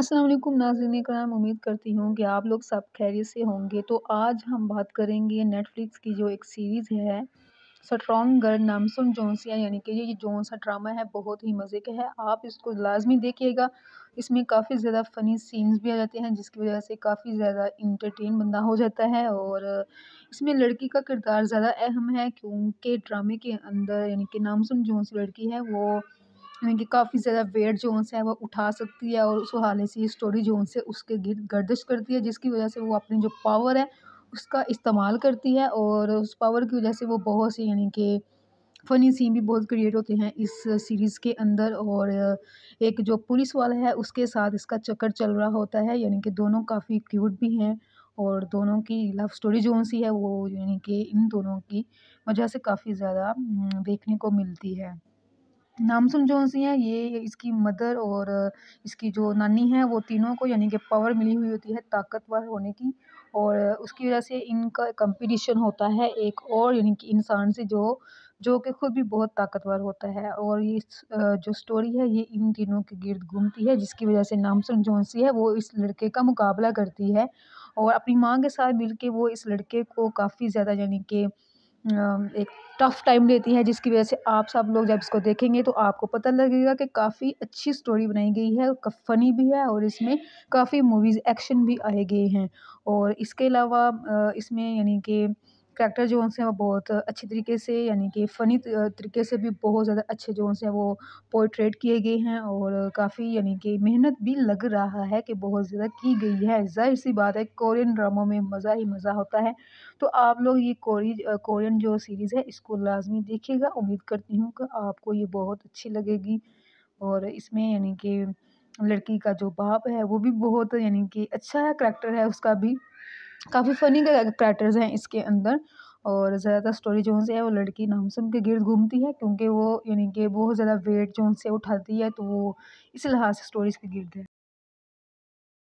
अस्सलाम वालेकुम नाज़रीन इकराम, उम्मीद करती हूँ कि आप लोग सब खैरियत से होंगे। तो आज हम बात करेंगे नेटफ्लिक्स की जो एक सीरीज़ है स्ट्रॉन्ग गर्ल नामसुन जोशिया, यानी कि ये जो सा ड्रामा है बहुत ही मज़े का है। आप इसको लाज़मी देखिएगा। इसमें काफ़ी ज़्यादा फ़नी सीन्स भी आ जाते हैं जिसकी वज़ह से काफ़ी ज़्यादा एंटरटेन बंदा हो जाता है। और इसमें लड़की का किरदार ज़्यादा अहम है क्योंकि ड्रामे के अंदर यानी कि नामसुन जोशी लड़की है वो यानी कि काफ़ी ज़्यादा वेट जो है वो उठा सकती है और उस हवाले से ये स्टोरी जो है उसके गिर्द गर्दिश करती है, जिसकी वज़ह से वो अपनी जो पावर है उसका इस्तेमाल करती है। और उस पावर की वज़ह से वो बहुत सी यानी कि फ़नी सीन भी बहुत क्रिएट होते हैं इस सीरीज़ के अंदर। और एक जो पुलिस वाला है उसके साथ इसका चक्कर चल रहा होता है, यानी कि दोनों काफ़ी क्यूट भी हैं और दोनों की लव स्टोरी जो-सी है वो यानी कि इन दोनों की वजह से काफ़ी ज़्यादा देखने को मिलती है। नामसुन जोशी हैं ये, इसकी मदर और इसकी जो नानी है वो तीनों को यानी कि पावर मिली हुई होती है ताकतवर होने की। और उसकी वजह से इनका कंपटीशन होता है एक और यानी कि इंसान से जो जो कि खुद भी बहुत ताकतवर होता है। और ये जो स्टोरी है ये इन तीनों के गिर्द घूमती है, जिसकी वजह से नामसुन जोशी है वो इस लड़के का मुकाबला करती है और अपनी माँ के साथ मिलके वो इस लड़के को काफ़ी ज़्यादा यानी कि एक टफ टाइम देती है, जिसकी वज़ह से आप सब लोग जब इसको देखेंगे तो आपको पता लगेगा कि काफ़ी अच्छी स्टोरी बनाई गई है, फ़नी भी है और इसमें काफ़ी मूवीज़ एक्शन भी आए गए हैं। और इसके अलावा इसमें यानी कि करैक्टर जो हैं वो बहुत अच्छी तरीके से यानी कि फ़नी तरीके से भी बहुत ज़्यादा अच्छे जो हैं वो पोर्ट्रेट किए गए हैं। और काफ़ी यानी कि मेहनत भी लग रहा है कि बहुत ज़्यादा की गई है। ज़ाहिर-सी बात है कोरियन ड्रामों में मज़ा ही मज़ा होता है। तो आप लोग ये कोरियन जो सीरीज़ है इसको लाज़मी देखिएगा। उम्मीद करती हूँ कि आपको ये बहुत अच्छी लगेगी। और इसमें यानी कि लड़की का जो बाप है वो भी बहुत यानी कि अच्छा है, करैक्टर है उसका भी। काफ़ी फ़नी करैक्टर्स हैं इसके अंदर। और ज़्यादातर स्टोरी जो है वो लड़की नामसुम के गिर्द घूमती है क्योंकि वो यानी कि बहुत ज़्यादा वेट जो उनसे उठाती है, तो वो इस लिहाज़ से स्टोरी इसके गिर्द है।